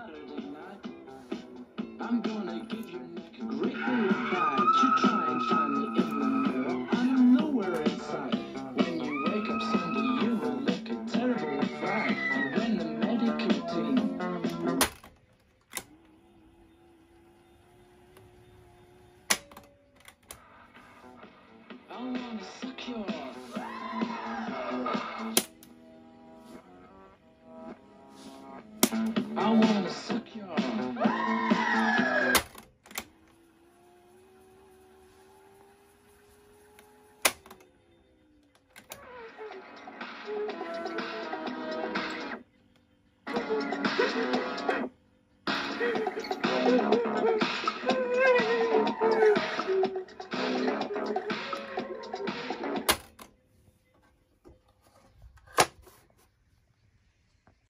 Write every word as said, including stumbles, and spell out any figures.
Saturday night. I'm gonna give your neck a great big bite. You try and find me in the mirror, I'm nowhere in sight. When you wake up Sunday, you will look a terrible fright. And when the medical team I wanna suck your I wanna suck your